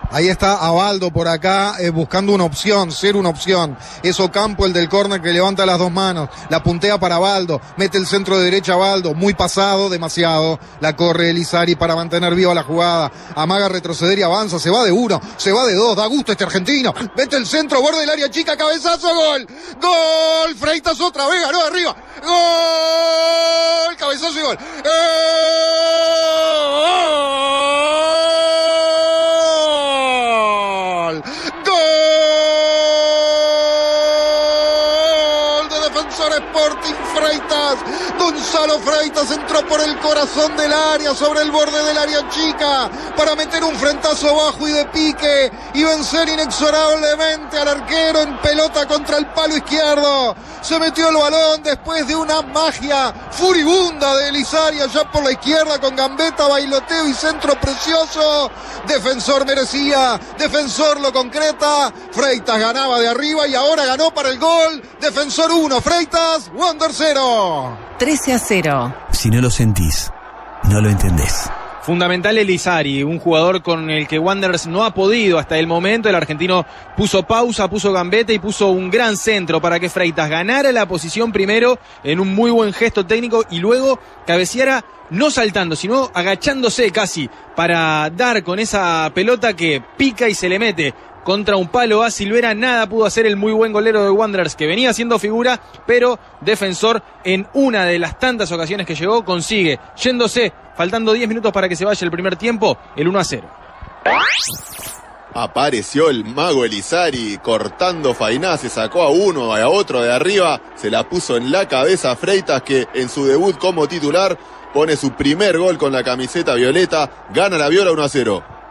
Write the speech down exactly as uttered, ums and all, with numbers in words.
Ahí está Abaldo por acá eh, buscando una opción, ser una opción. Es Ocampo el del córner que levanta las dos manos, la puntea para Abaldo, mete el centro de derecha a Abaldo, muy pasado, demasiado. La corre Elizari para mantener viva la jugada. Amaga retroceder y avanza, se va de uno, se va de dos, da gusto este argentino. Mete el centro, borde del área chica, cabezazo, gol. Gol, Freitas otra vez, ganó arriba. Gol, cabezazo y gol. ¡Gol! Sporting Freitas, Gonzalo Freitas entró por el corazón del área, sobre el borde del área chica, para meter un frentazo bajo y de pique y vencer inexorablemente al arquero en pelota contra el palo izquierdo. Se metió el balón después de una magia furibunda de Elizari allá por la izquierda con gambeta, bailoteo y centro precioso. Defensor merecía, Defensor lo concreta, Freitas ganaba de arriba y ahora ganó para el gol. Defensor uno, Freitas, Wander cero. trece a cero. Si no lo sentís, no lo entendés. Fundamental Elizari, un jugador con el que Wanderers no ha podido hasta el momento. El argentino puso pausa, puso gambeta y puso un gran centro para que Freitas ganara la posición primero en un muy buen gesto técnico y luego cabeceara no saltando, sino agachándose casi para dar con esa pelota que pica y se le mete contra un palo a Silvera. Nada pudo hacer el muy buen golero de Wanderers, que venía siendo figura, pero Defensor en una de las tantas ocasiones que llegó consigue, yéndose, faltando diez minutos para que se vaya el primer tiempo, el uno a cero. Apareció el mago Elizari, cortando Fainá, se sacó a uno, a otro de arriba, se la puso en la cabeza a Freitas, que en su debut como titular pone su primer gol con la camiseta violeta, gana la Viola uno a cero.